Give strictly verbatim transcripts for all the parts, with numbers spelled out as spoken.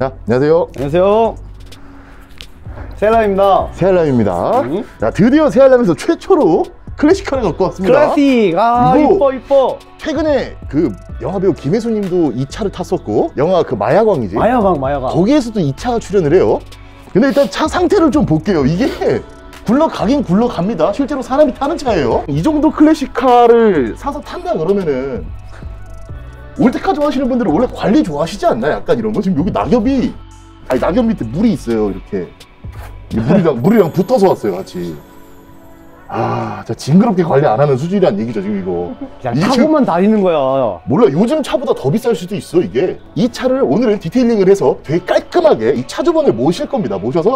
자, 안녕하세요. 안녕하세요. 새알람입니다. 새알람입니다. 음. 자, 드디어 새알람에서 최초로 클래식카를 갖고 왔습니다. 클래식! 아, 이거 이뻐, 이뻐. 최근에 그 영화배우 김혜수님도 이 차를 탔었고, 영화 그 마야광이지? 마야광, 마야광. 거기에서도 이 차가 출연을 해요. 근데 일단 차 상태를 좀 볼게요. 이게 굴러가긴 굴러갑니다. 실제로 사람이 타는 차예요. 이 정도 클래식카를 사서 탄다 그러면은 올드카 좋아하시는 분들은 원래 관리 좋아하시지 않나요? 약간 이런 거. 지금 여기 낙엽이, 아니 낙엽 밑에 물이 있어요. 이렇게 물이랑 물이랑 붙어서 왔어요, 같이. 아, 저 징그럽게 관리 안 하는 수준이란 얘기죠, 지금 이거. 그냥 타고만 다니는 거야. 몰라, 요즘 차보다 더 비쌀 수도 있어, 이게. 이 차를 오늘은 디테일링을 해서 되게 깔끔하게 이 차주분을 모실 겁니다. 모셔서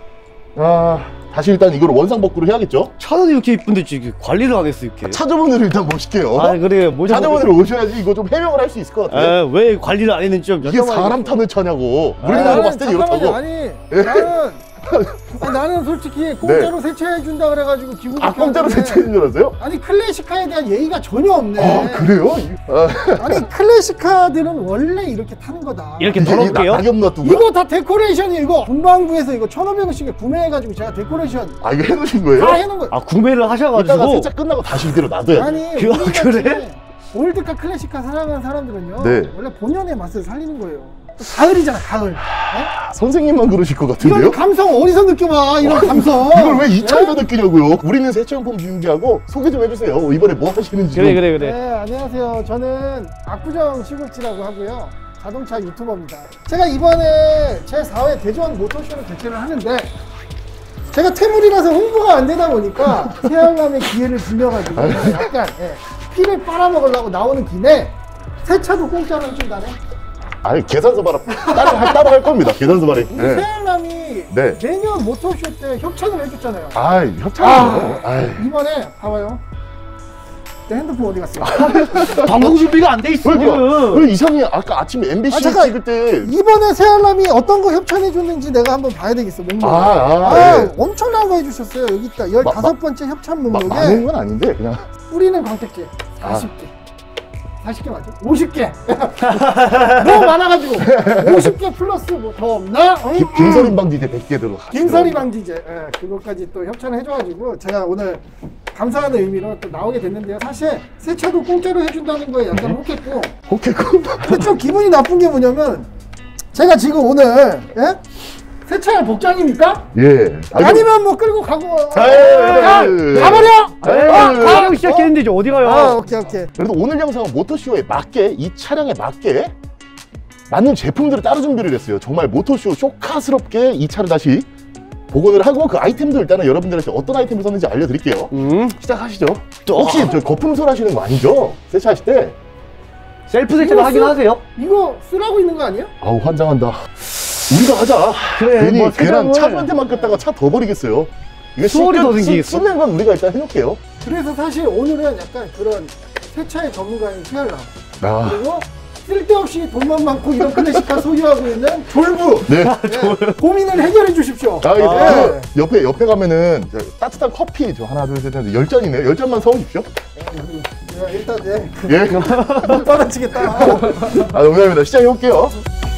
아, 다시 일단 이걸 원상복구를 해야겠죠? 차는 이렇게 이쁜데 지금 관리를 안 했어, 이렇게. 차주분을 일단 모실게요. 아, 그래. 모셔. 차주분을 오셔야지 이거 좀 해명을 할 수 있을 것 같아요. 에, 왜 관리를 안 했는지 좀 이게 여쭤봐야겠어. 사람 타는 차냐고. 아니, 우리나라 봤을 때 이렇다고. 아니, 나는 아니, 나는 솔직히 공짜로 세차해준다 그래가지고 기분 좋게 아, 공짜로 하는데, 세차해준 줄 알았어요? 아니 클래식카에 대한 예의가 전혀 없네. 아, 그래요? 아, 아니 클래식카들은 원래 이렇게 타는 거다. 이렇게 더럽게요? 낙엽 놔두고요? 이거 다 데코레이션이에요. 이거 문방구에서 이거 천오백 원씩에 구매해가지고 제가 데코레이션 아, 이거 해놓으신 거예요? 다 해놓은 거예요. 아, 구매를 이따가 하셔가지고. 세차 끝나고 다시 이대로 놔둬야 돼. 아니 그- 우리 그래? 같이 올드카 클래식카 사랑하는 사람들은요, 네. 원래 본연의 맛을 살리는 거예요. 또 가을이잖아, 가을. 네? 아, 선생님만 그러실 것 같은데요? 이런 감성 어디서 느껴봐, 이런 감성. 이걸 왜 이 차에서 네? 느끼냐고요? 우리는 세차용품 비우기하고 소개 좀 해주세요. 이번에 뭐 하시는지. 그래, 그래, 그래. 네, 안녕하세요. 저는 압구정 시골지라고 하고요. 자동차 유튜버입니다. 제가 이번에 제 사 회 대전 모터쇼를 개최를 하는데, 제가 태물이라서 홍보가 안 되다 보니까 새알람의 기회를 빌려가지고 약간 예, 피를 빨아먹으려고 나오는 김에 세차도 공짜로 해준다네. 아니, 계산서 발행 따로, 할- 따로 할 겁니다. 계산서 발행. 우리 네. 새알람이 네. 내년 모터쇼 때 협찬을 해줬잖아요. 아, 협찬이요. 아, 이번에 봐봐요. 내 핸드폰 어디 갔어요? 방송 준비가 안 돼 있어, 그러니까 지금. 그 이상이 아까 아침에 엠비씨 아, 잠깐. 찍을 때. 이번에 새알람이 어떤 거 협찬해줬는지 내가 한번 봐야 되겠어. 목록. 아, 아, 아, 예. 엄청난 거 해주셨어요. 여기 있다. 열다섯 번째 협찬 마- 목록에 많은 건 아닌데 그냥. 뿌리는 광택제 아. 사십 개. 사십 개 맞죠? 오십 개. 너무 많아가지고 오십 개 플러스 뭐 더 없나? 응? 김- 김서림 방지제 백 개 들어. 김서리 방지제, 예, 그것까지 또 협찬을 해줘가지고 제가 오늘 감사하는 의미로 또 나오게 됐는데요. 사실 세차도 공짜로 해준다는 거에 약간 혹했고, 오케이, 그. 근데 좀 기분이 나쁜 게 뭐냐면 제가 지금 오늘 예? 세차할 복장입니까? 예. 아니면 뭐 끌고 가고 아, 예, 예, 아, 예, 예. 가버려! 예, 아, 예, 가! 촬영 시작했는데 이제 어디 가요? 아, 오케이 오케이. 그래도 오늘 영상은 모터쇼에 맞게, 이 차량에 맞게 맞는 제품들을 따로 준비를 했어요. 정말 모터쇼 쇼카스럽게 이 차를 다시 복원을 하고, 그 아이템도 일단은 여러분들한테 어떤 아이템을 썼는지 알려드릴게요. 음. 시작하시죠. 혹시 저 거품설 하시는 거 아니죠? 세차하실 때? 셀프 세차도 하긴 하세요? 이거 쓰라고 있는 거 아니에요? 아우, 환장한다. 우리가 하자. 그래, 괜히 뭐 괜한 세상을- 차주한테만 꼈다가 차 더 버리겠어요. 이거 수월이 씻는- 더 쓰- 생기겠어. 쓰는 건 우리가 일단 해놓을게요. 그래서 사실 오늘은 약간 그런 세차의 전문가인 최알람, 아, 그리고 쓸데없이 돈만 많고 이런 클래식카 소유하고 있는 졸부, 네. 네, 고민을 해결해 주십시오. 아, 이게 네. 그 옆에 옆에 가면은 저 따뜻한 커피 저 하나 둘셋 했는데 열 잔이네요. 열 잔만 사오십시오. 네, 일단 네, 예. 못 받아치겠다. 아, 농담입니다. 시작해 볼게요.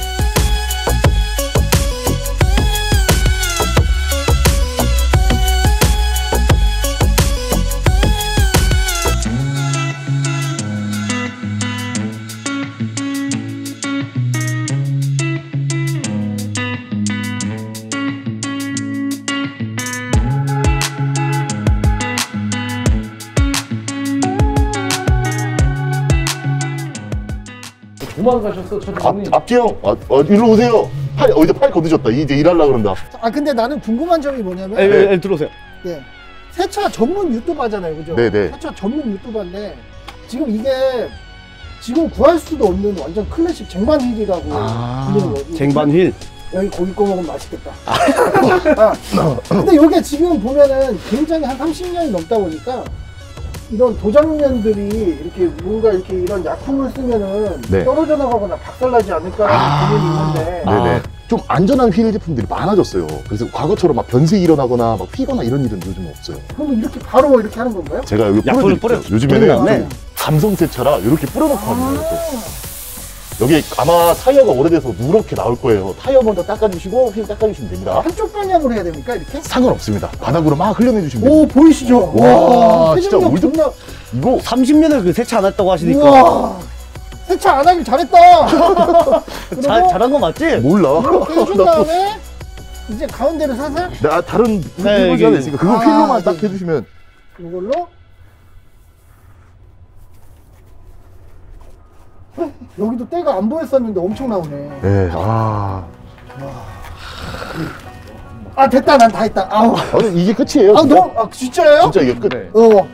도망가셨어, 저 앞, 앞뒤 형, 아, 어, 일로 오세요. 팔, 어, 이제 팔 거드셨다. 이제 일하려고 그런다. 아 근데 나는 궁금한 점이 뭐냐면, 에, 에, 에, 들어오세요. 예, 세차 전문 유튜버잖아요, 그죠? 네네. 세차 전문 유튜버인데 지금 이게 지금 구할 수도 없는 완전 클래식 쟁반 휠이라고 아, 불리는 거지. 쟁반 휠. 여기 고기 구워 먹으면 맛있겠다. 아, 근데 이게 지금 보면은 굉장히 한 삼십 년이 넘다 보니까 이런 도장면들이 이렇게 뭔가 이렇게 이런 약품을 쓰면은 네. 떨어져 나가거나 박살나지 않을까라는 아, 고민이 있는데, 네네. 아. 좀 안전한 휠 제품들이 많아졌어요. 그래서 과거처럼 막 변색이 일어나거나 막 휘거나 이런 일은 요즘 없어요. 그러면 이렇게 바로 이렇게 하는 건가요? 제가 여기 약품을 뿌려드릴게요. 뿌려- 요즘에는 뿌리면 안 좀 감성 세차라 이렇게 뿌려놓고 합니다. 아, 이렇게. 여기 아마 타이어가 오래돼서 누렇게 나올 거예요. 타이어 먼저 닦아주시고 휠 닦아주시면 됩니다. 한쪽 방향으로 해야 됩니까 이렇게? 상관없습니다. 바닥으로 막 흘려내주시면 오 됩니다. 보이시죠? 와, 진짜 세정력 올드- 존나. 이거 삼십 년을 그 세차 안 했다고 하시니까. 우와 세차 안 하길 잘했다. 그리고 잘, 잘한 거 맞지? 몰라. 이렇게 해준 나 또- 다음에 이제 가운데를 살살 나 다른 네, 휠 이게- 버전이 있으니까 그거 아, 휠로만 네. 딱 해주시면. 이걸로 여기도 때가 안 보였었는데 엄청 나오네. 네, 아. 아 됐다 난 다 했다. 아우. 아니, 이게 끝이에요. 아 진짜? 너? 아 진짜예요? 진짜 이게 끝. 어.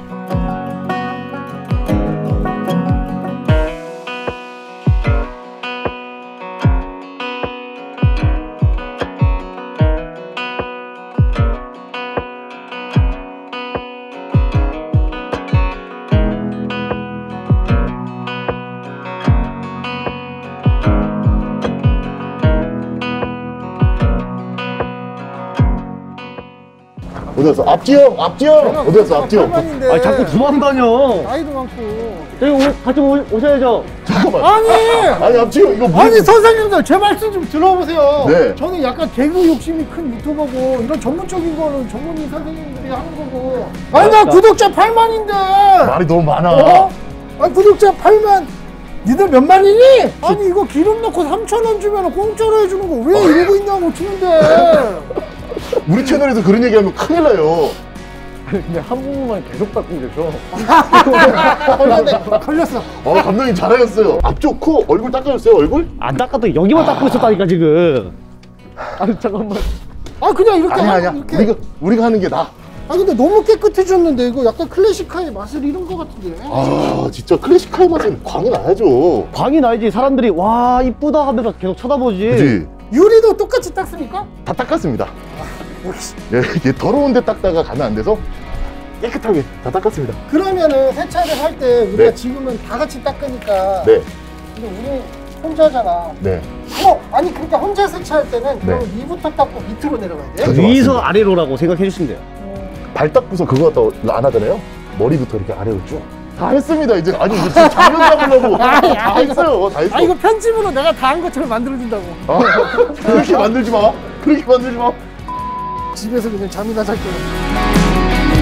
어디 갔어? 앞지형, 앞지형. 어디 갔어? 앞지형. 팔만인데 아 자꾸 도망다녀. 나이도 많고. 저기 오, 같이 오, 오셔야죠. 잠깐만. 아니 아니, 앞지형 이거 뭐? 아니 선생님들 제 말씀 좀 들어보세요. 네. 저는 약간 개그 욕심이 큰 유튜버고 이런 전문적인 거는 전문인 선생님들이 하는 거고. 아니 나 맞다. 구독자 팔만인데. 말이 너무 많아. 어? 아 구독자 팔만. 니들 몇 마리니? 아니 이거 기름 넣고 삼천 원 주면 공짜로 해주는 거 왜 이러고 있냐고 치는데. 우리 채널에서 그런 얘기하면 큰일 나요. 근데 한 부분만 계속 닦고 계셔. 걸렸네. 걸렸어. 어, 감독님 잘하셨어요. 앞쪽 코 얼굴 닦아줬어요, 얼굴? 안 닦아도 여기만 닦고 있었다니까 지금. 아니 잠깐만. 아 그냥 이렇게 아니야, 하- 아니야. 이렇게. 우리가, 우리가 하는 게 나아. 아 근데 너무 깨끗해졌는데 이거 약간 클래식카의 맛을 잃은 것 같은데. 아, 진짜 클래식카의 맛은 광이 나야죠. 광이 나야지 사람들이 와 이쁘다 하면서 계속 쳐다보지. 그지? 유리도 똑같이 닦습니까? 다 닦았습니다. 역시. 예, 이게 더러운데 닦다가 가면 안 돼서 깨끗하게 다 닦았습니다. 그러면은 세차를 할 때 우리가 네. 지금은 다 같이 닦으니까. 네, 근데 우리 혼자잖아. 네. 어 아니 그러니까 혼자 세차할 때는 네. 그럼 위부터 닦고 밑으로 내려가야 돼. 그죠. 위에서 맞습니다. 아래로라고 생각해 주시면 돼요. 발 닦고서 그거 갖다 안 하잖아요? 머리부터 이렇게 아래로 쭉. 다 했습니다, 이제. 아니, 이거 진짜 장면 잡으려고. 다 했어요, 다 했어. 아 이거 편집으로 내가 다 한 것처럼 만들어준다고. 아, 그렇게 만들지 마. 그렇게 만들지 마. 집에서 그냥 잠이나 잘 거야.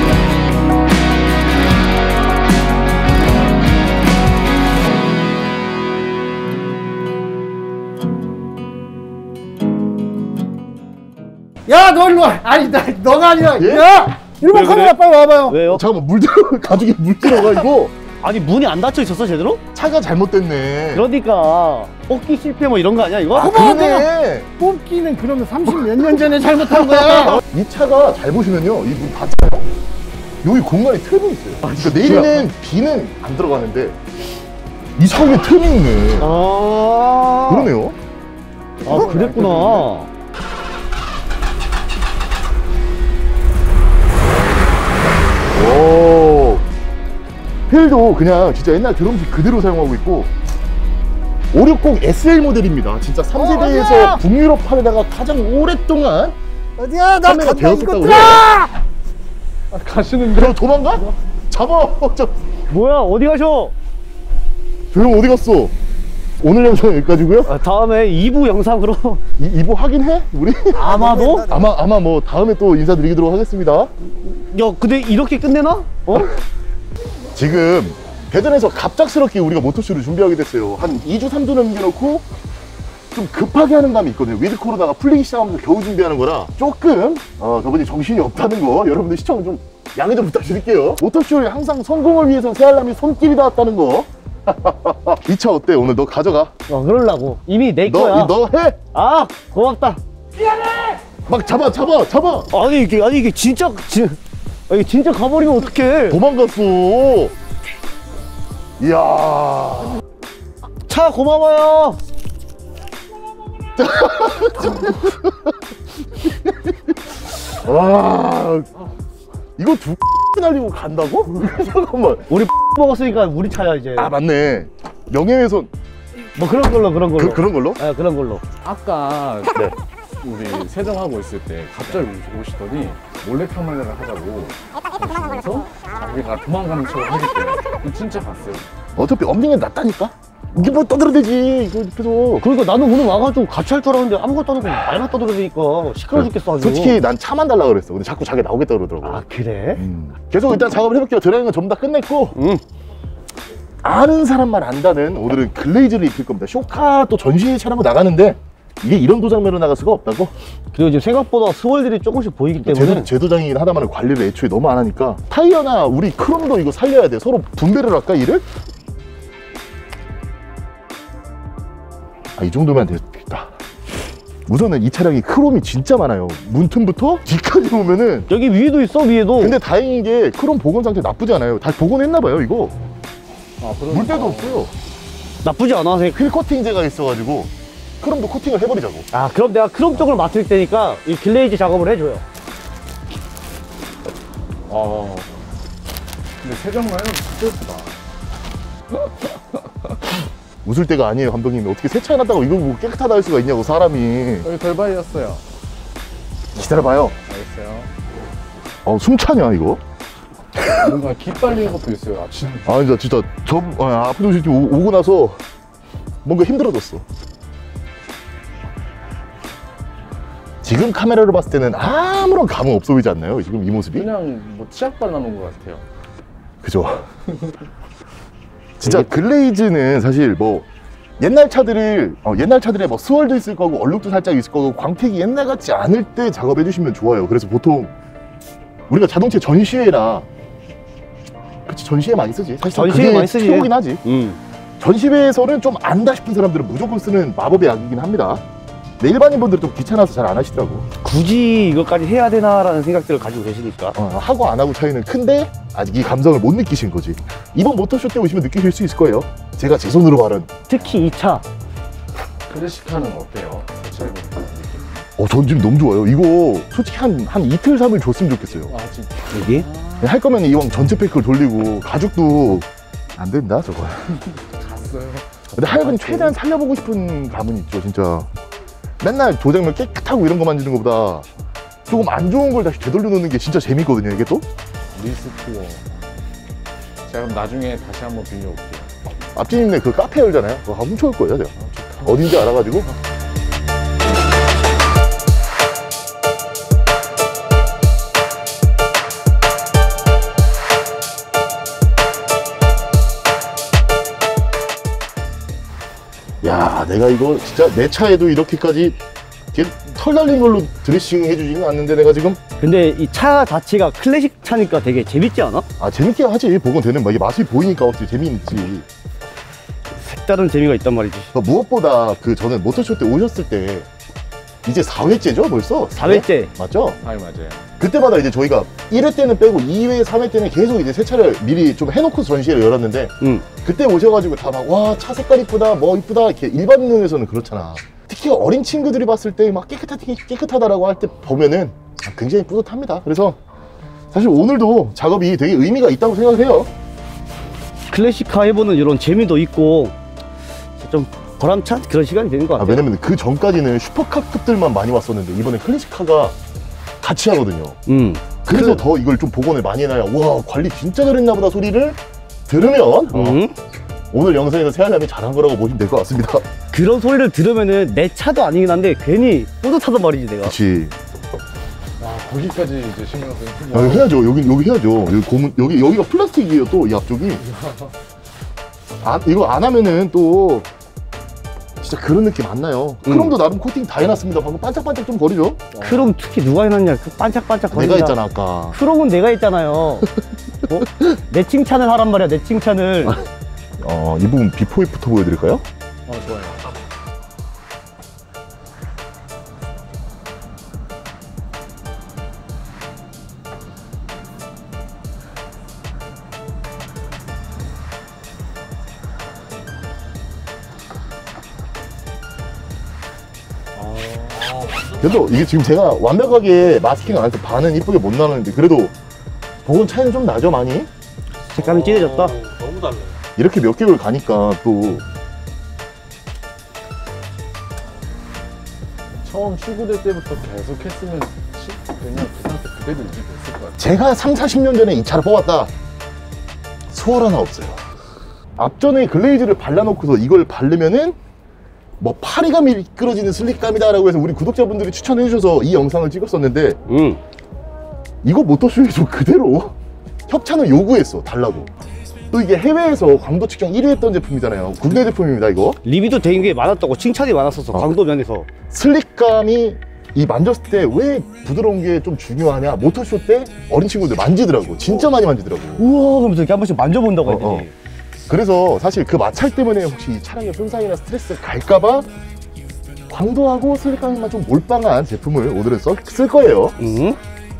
야, 너 일로 와. 아니, 나, 너가 아니라. 예? 야! 일본 왜, 카메라 왜? 빨리 와봐요. 왜요? 잠깐만, 물 들어, 가죽에 물 들어가, 이거. 아니 문이 안 닫혀 있었어 제대로? 차가 잘못됐네. 그러니까 뽑기 실패 뭐 이런 거 아니야 이거? 아, 어머, 그러네. 뽑기는 그러면 삼십 몇 년 전에 잘못한 거야. 이 차가 잘 보시면요, 이 문 닫혀요. 여기 공간에 틈이 있어요. 그러니까 내리는 비는 안 들어가는데 이 차 위에 틈이 있네. 아 그러네요. 아 그랬구나. 오. 휠도 그냥 진짜 옛날 드럼식 그대로 사용하고 있고 오백육십 에스엘 모델입니다. 진짜 삼 세대에서 어디야? 북유럽판에다가 가장 오랫동안 어디야? 나 판매가 간다, 되었었다고 이것들아! 해요. 가시는데? 저 도망가? 잡아. 저, 뭐야 어디 가셔? 조용 어디 갔어? 오늘 영상 여기까지고요. 아, 다음에 이 부 영상으로 이, 이 부 하긴 해? 우리? 아마도? 아마 아마 뭐 다음에 또 인사드리도록 하겠습니다. 야 근데 이렇게 끝내나? 어? 지금 대전에서 갑작스럽게 우리가 모토쇼를 준비하게 됐어요. 한 이 주 삼 주 남겨놓고 좀 급하게 하는 감이 있거든요. 위드 코로나가 풀리기 시작하면서 겨우 준비하는 거라 조금 어, 저번에 정신이 없다는 거 여러분들 시청 좀 양해 좀 부탁드릴게요. 모토쇼에 항상 성공을 위해서 새알람이 손길이 닿았다는 거. 이 차 어때? 오늘 너 가져가. 어 그러려고 이미 내 너, 거야. 너 해. 아 고맙다. 막 잡아 잡아 잡아. 아니 이게 아니 이게 진짜 진 아, 이게 진짜 가버리면 어떡해? 도망갔어. 이야. 차 고마워요. 와. 이거 두 날리고 간다고? 잠깐만. 우리 먹었으니까 우리 차야 이제. 아 맞네. 명예훼손 뭐 그런 걸로 그런 걸로. 그, 그런 걸로? 아 그런 걸로. 아까 네. 우리 세정하고 있을 때 갑자기 오시더니 몰래카메라를 하자고 그래서 자기가 도망가는 척을 하겠대요. 진짜 봤어요. 어차피 엄닝은 낫다니까? 이게 뭐 떠들어대지 이거 옆에서. 그러니까 나는 오늘 와가지고 같이 할 줄 알았는데 아무것도 안 하고 말만 떠들어대니까 시끄러 죽겠어 아주. 솔직히 난 차만 달라 그랬어. 근데 자꾸 자기 나오겠다 그러더라고. 아 그래? 음. 계속 일단 작업을 해볼게요. 드라이는 전부 다 끝냈고 응. 아는 사람만 안다는 오늘은 글레이즈를 입힐 겁니다. 쇼카 또 전시 촬영을 나가는데 이게 이런 도장면으로 나갈 수가 없다고. 그리고 지금 생각보다 스월들이 조금씩 보이기 때문에 쟤는 제 도장이긴 하다만 관리를 애초에 너무 안 하니까 타이어나 우리 크롬도 이거 살려야 돼. 서로 분배를 할까 일을? 아, 이 정도면 되겠다. 우선은 이 차량이 크롬이 진짜 많아요. 문틈부터 뒤까지 보면은. 여기 위에도 있어 위에도. 근데 다행인 게 크롬 복원 상태 나쁘지 않아요. 다시 복원했나 봐요 이거. 아, 물때도 없고요. 나쁘지 않아. 필 코팅제가 있어가지고 크롬도 코팅을 해버리자고. 아 그럼 내가 크롬 쪽을 맡을 테니까 이 글레이즈 작업을 해줘요. 아, 근데 세정만은 진짜 예쁘다. 웃을 때가 아니에요 감독님이. 어떻게 세차해놨다고 이거 뭐 깨끗하다 할 수가 있냐고 사람이. 여기 덜바이였어요. 기다려봐요. 알겠어요. 어, 숨차냐 이거? 뭔가 기빨리는 것도 있어요. 아, 진짜. 아 진짜 진짜 저 아, 아프도 지금 오고 나서 뭔가 힘들어졌어. 지금 카메라로 봤을 때는 아무런 감흥 없어 보이지 않나요? 지금 이 모습이? 그냥 뭐 치약 발라놓은 것 같아요. 그죠? 진짜 글레이즈는 사실 뭐 옛날 차들을 어, 옛날 차들에 뭐 스월도 있을 거고 얼룩도 살짝 있을 거고 광택이 옛날 같지 않을 때 작업해 주시면 좋아요. 그래서 보통 우리가 자동차 전시회나 그치 전시회 많이 쓰지. 사실 전시회 그게 많이 쓰지. 최고긴 하지. 음. 전시회에서는 좀 안다 싶은 사람들은 무조건 쓰는 마법의 약이긴 합니다. 근데 일반인 분들은 좀 귀찮아서 잘 안 하시더라고. 굳이 이것까지 해야 되나라는 생각들을 가지고 계시니까. 어, 하고 안 하고 차이는 큰데 아직 이 감성을 못 느끼신 거지. 이번 모터쇼 때 오시면 느끼실 수 있을 거예요. 제가 제 손으로 말은. 특히 이 차. 클래식카는 어때요? 세차해보니까 느낌. 어, 전 지금 너무 좋아요. 이거 솔직히 한, 한 이틀, 삼일 줬으면 좋겠어요. 아, 진짜. 여기? 할 거면 이왕 전체 패크를 돌리고 가죽도 안 된다 저거. 갔어요. 근데 하여간 최대한 살려보고 싶은 감은 있죠 진짜. 맨날 도장면 깨끗하고 이런 거 만지는 것보다 조금 안 좋은 걸 다시 되돌려 놓는 게 진짜 재밌거든요 이게 또. 리스트워. 제가 그럼 나중에 다시 한번 빌려올게요. 앞집님네 그 카페 열잖아요. 그거 훔쳐올 거예요 제가. 어딘지 알아가지고. 야, 내가 이거 진짜 내 차에도 이렇게까지 이렇게 털 달린 걸로 드레싱 해주지는 않는데 내가 지금. 근데 이 차 자체가 클래식 차니까 되게 재밌지 않아? 아, 재밌게 하지. 복원되는 막 이게 맛이 보이니까 어떻게 재미있지. 색다른 재미가 있단 말이지. 그러니까 무엇보다 그 저는 모터쇼 때 오셨을 때 이제 사 회째죠 벌써? 사 회째. 맞죠? 아, 맞아요. 그때마다 이제 저희가 일 회 때는 빼고 이 회, 삼 회 때는 계속 이제 세차를 미리 좀 해놓고 전시회를 열었는데 응. 그때 오셔가지고 다 막 와 차 색깔 이쁘다 뭐 이쁘다 이렇게 일반 눈에서는 그렇잖아. 특히 어린 친구들이 봤을 때 막 깨끗하, 깨끗하다라고 할 때 보면은 굉장히 뿌듯합니다. 그래서 사실 오늘도 작업이 되게 의미가 있다고 생각해요. 클래식카 해보는 이런 재미도 있고 좀 보람찬 그런 시간이 되는 것 아, 같아요. 왜냐면 그 전까지는 슈퍼카급들만 많이 왔었는데 이번에 클래식카가 같이 하거든요. 음. 그래서 그- 더 이걸 좀 복원을 많이 해놔야 와 관리 진짜 잘했나 보다 소리를 들으면 어, 음. 오늘 영상에서 새알람이 잘한 거라고 보시면 될 것 같습니다. 그런 소리를 들으면은 내 차도 아니긴 한데 괜히 뿌듯하단 말이지 내가. 그렇지. 와, 거기까지 이제 신경 아, 쓰는 이거 해야죠. 여기 여기 해야죠. 여기 고문 여기 여기가 플라스틱이에요. 또 이 앞쪽이. 아 이거 안 하면은 또 진짜 그런 느낌 안 나요. 음. 크롬도 나름 코팅 다 해놨습니다. 방금 반짝반짝 좀 거리죠? 크롬 특히 누가 해놨냐? 그 반짝반짝 거린다. 내가 했잖아 아까. 크롬은 내가 했잖아요. 어? 내 칭찬을 하란 말이야. 내 칭찬을. 어, 이 부분 비포 애프터 보여드릴까요? 어, 좋아요. 그래도 이게 지금 제가 완벽하게 마스킹 안 해서 반은 이쁘게 못 나누는데 그래도 복원 차이는 좀 나죠 많이? 색감이 진해졌다. 너무 달라요. 이렇게 몇 개월 가니까 또 처음 출고될 때부터 계속 했으면 시- 그냥 그 상태 그대로 유지됐을 것 같아요. 제가 삼, 사십 년 전에 이 차를 뽑았다. 수월 하나 없어요. 앞전에 글레이즈를 발라놓고서 이걸 바르면은 뭐 파리가 미끄러지는 슬릭감이다라고 해서 우리 구독자분들이 추천해 주셔서 이 영상을 찍었었는데 음. 이거 모터쇼에서 그대로 협찬을 요구했어 달라고. 또 이게 해외에서 광도 측정 일 위 했던 제품이잖아요. 국내 제품입니다 이거. 리뷰도 된 게 많았다고 칭찬이 많았었어. 어. 광도 면에서. 슬릭감이 이 만졌을 때 왜 부드러운 게 좀 중요하냐, 모터쇼 때 어린 친구들 만지더라고. 진짜 많이 만지더라고. 우와 그러면서 이렇게 한 번씩 만져본다고 어, 했더니 어. 그래서 사실 그 마찰 때문에 혹시 이 차량에 손상이나 스트레스 갈까봐 광도하고 슬릭감만 좀 몰빵한 제품을 오늘은 써, 쓸 거예요. 음?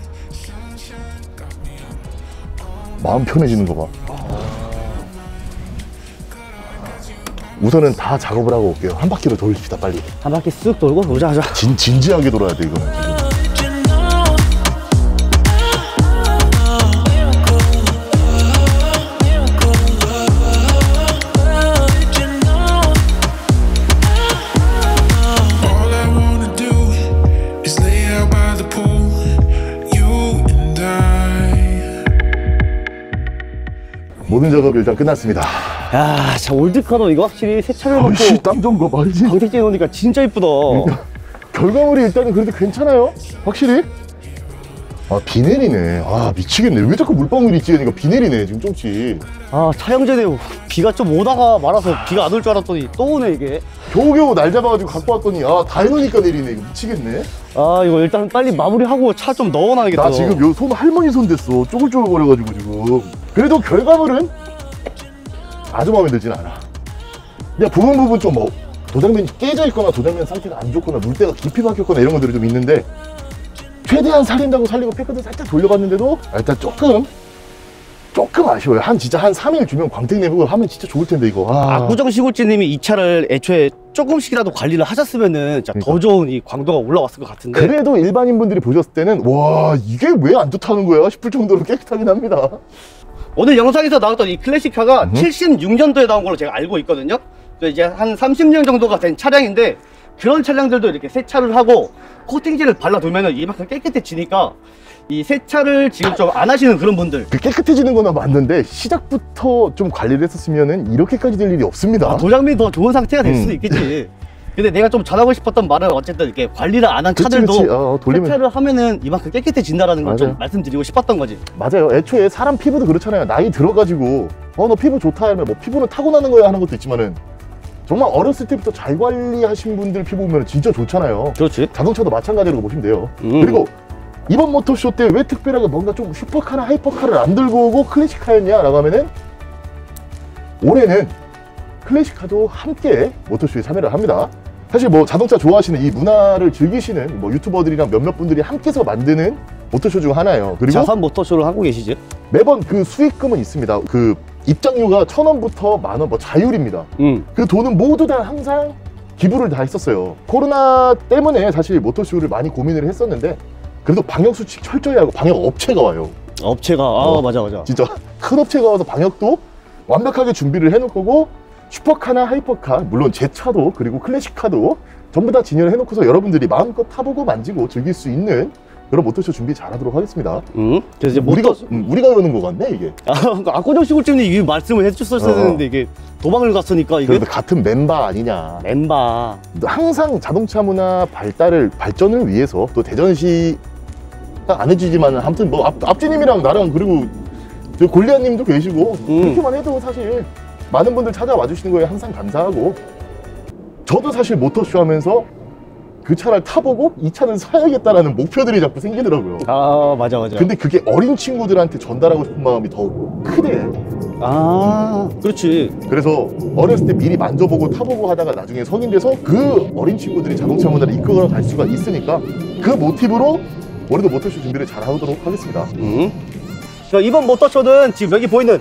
마음 편해지는 거 봐. 우선은 다 작업을 하고 올게요. 한 바퀴로 돌립시다 빨리. 한 바퀴 쓱 돌고 보자 하자. 진, 진지하게 돌아야 돼 이거는 지금. 모든 작업이 일단 끝났습니다. 야, 자 올드카도 이거 확실히 세차를 받고 아이씨, 땀 좀 거 말이지. 방택제 넣으니까 진짜 이쁘다. 결과물이 일단은 그래도 괜찮아요. 확실히. 아, 비 내리네. 아, 미치겠네. 왜 자꾸 물방울이 있지? 그러니까 비 내리네, 지금 좀씩. 아, 촬영 전에 비가 좀 오다가 말아서 비가 안 올 줄 알았더니 또 오네 이게. 겨우겨우 날 잡아가지고 갖고 왔더니, 아, 다 해놓으니까 내리네. 이거 미치겠네. 아, 이거 일단 빨리 마무리하고 차 좀 넣어놔야겠다. 나 지금 요 손 할머니 손 됐어. 쪼글쪼글거려가지고 지금. 그래도 결과물은 아주 마음에 들진 않아. 그냥 부분 부분 좀 뭐, 도장면이 깨져 있거나 도장면 상태가 안 좋거나 물때가 깊이 박혔거나 이런 것들이 좀 있는데, 최대한 살린다고 살리고 패커드 살짝 돌려봤는데도 일단 조금 조금 아쉬워요. 한 진짜 한 삼 일 주면 광택 내부를 하면 진짜 좋을 텐데 이거. 아, 압구정 시골지님이 이 차를 애초에 조금씩이라도 관리를 하셨으면은 진짜 더 좋은 이 광도가 올라왔을 것 같은데. 그래도 일반인 분들이 보셨을 때는 와 이게 왜 안 좋다는 거야 싶을 정도로 깨끗하긴 합니다. 오늘 영상에서 나왔던 이 클래식카가 음. 칠십육 년도에 나온 걸로 제가 알고 있거든요. 그 이제 한 삼십 년 정도가 된 차량인데 그런 차량들도 이렇게 세차를 하고 코팅제를 발라두면은 이만큼 깨끗해지니까 이 세차를 지금 좀 안 하시는 그런 분들, 그 깨끗해지는 거는 맞는데 시작부터 좀 관리를 했었으면은 이렇게까지 될 일이 없습니다. 아, 도장면이 더 좋은 상태가 될 음. 수도 있겠지. 근데 내가 좀 전하고 싶었던 말은 어쨌든 이렇게 관리를 안 한 그치, 차들도 그치. 어, 돌리면 세차를 하면은 이만큼 깨끗해진다라는 걸 좀 맞아요. 말씀드리고 싶었던 거지. 맞아요. 애초에 사람 피부도 그렇잖아요. 나이 들어가지고 어 너 피부 좋다 하면 뭐 피부는 타고나는 거야 하는 것도 있지만은 정말 어렸을 때부터 잘 관리하신 분들 피부 보면 진짜 좋잖아요. 그렇지. 자동차도 마찬가지로 보시면 돼요. 음. 그리고 이번 모터쇼 때 왜 특별하게 뭔가 좀 슈퍼카나 하이퍼카를 안 들고 오고 클래식카였냐라고 하면은 올해는 클래식카도 함께 모터쇼에 참여를 합니다. 사실 뭐 자동차 좋아하시는 이 문화를 즐기시는 뭐 유튜버들이랑 몇몇 분들이 함께서 만드는 모터쇼 중 하나예요. 그리고 자산 모터쇼를 하고 계시지? 매번 그 수익금은 있습니다. 그 입장료가 천 원부터 만 원 뭐 자율입니다. 응. 그 돈은 모두 다 항상 기부를 다 했었어요. 코로나 때문에 사실 모터쇼를 많이 고민을 했었는데 그래도 방역수칙 철저히 하고 방역 업체가 와요. 업체가 아 어. 맞아 맞아. 진짜 큰 업체가 와서 방역도 완벽하게 준비를 해놓을 거고 슈퍼카나 하이퍼카 물론 제 차도 그리고 클래식카도 전부 다 진열을 해놓고서 여러분들이 마음껏 타보고 만지고 즐길 수 있는 그런 모터쇼 준비 잘하도록 하겠습니다. 응. 그래서 이제 우리가 모터 음, 우리가 그러는 거 같네 이게. 아, 압구정 시골집님 이 말씀을 해주셨어야 어. 되는데 이게 도망을 갔으니까 이게 그래도 같은 멤버 아니냐. 멤버. 항상 자동차 문화 발달을 발전을 위해서 또 대전시가 안 해주지만 아무튼 뭐 앞, 앞지님이랑 나랑 그리고 저 골리아님도 계시고 음. 그렇게만 해도 사실 많은 분들 찾아와 주시는 거에 항상 감사하고 저도 사실 모터쇼 하면서 그 차를 타보고 이 차는 사야겠다라는 목표들이 자꾸 생기더라고요. 아 맞아 맞아. 근데 그게 어린 친구들한테 전달하고 싶은 마음이 더 크대. 아 그렇지. 그래서 어렸을 때 미리 만져보고 타보고 하다가 나중에 성인 돼서 그 어린 친구들이 자동차 문화를 이끌어 갈 수가 있으니까 그 모티브로 올해도 모터쇼 준비를 잘 하도록 하겠습니다. 응. 자, 이번 모터쇼는 지금 여기 보이는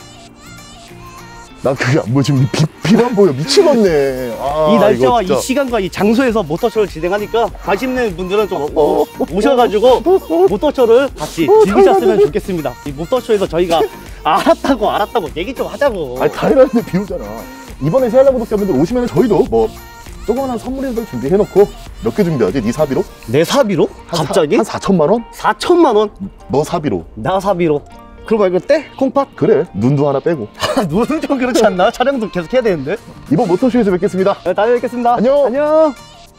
난 그게 안 보여. 지금 비, 비만 보여. 미치겠네. 아, 이 날짜와 이거 이 진짜. 시간과 이 장소에서 모터쇼를 진행하니까 관심 있는 분들은 좀 어, 오셔가지고 모터쇼를 같이 어, 즐기셨으면 당연하네. 좋겠습니다. 이 모터쇼에서 저희가 알았다고 알았다고 얘기 좀 하자고. 아니 당연한데 비 오잖아. 이번에 세알라 구독자분들 오시면 저희도 뭐 조그만한 선물을 준비해놓고 몇 개 준비하지? 네 사비로? 내 사비로? 한 갑자기? 사, 한 사천만 원? 사천만 원? 너 사비로. 나 사비로. 그거 말고 때? 콩팥? 그래, 눈도 하나 빼고. 눈은 좀 그렇지 않나? 촬영도 계속 해야 되는데. 이번 모터쇼에서 뵙겠습니다. 네, 다음에 뵙겠습니다. 안녕. 안녕.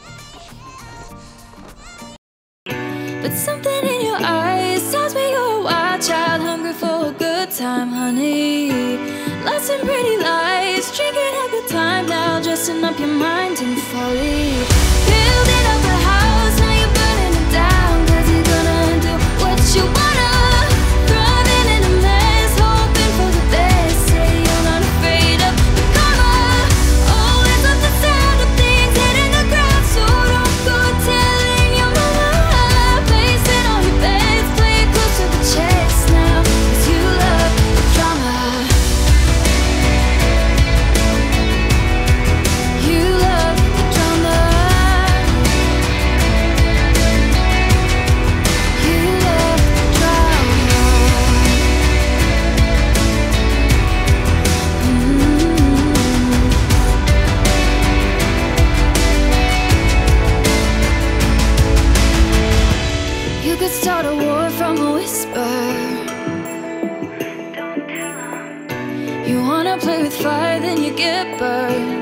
But something in your eyes tells me you're a wild child, hungry for a good time, honey. Lots of pretty lights, drinking a good time now, dressing up your mind in folly. Building up a house, now you're burning it down, cause you're gonna do what you wanna. Running in a mess, hoping for the best, say you're not afraid of the karma. Always love the sound of things hitting the ground, so don't go telling your mama. Place it on your beds, play it close to the chest now, cause you love the drama. You love the drama. You love the drama. Mm. You could start a war from a whisper. You wanna play with fire, then you get burned.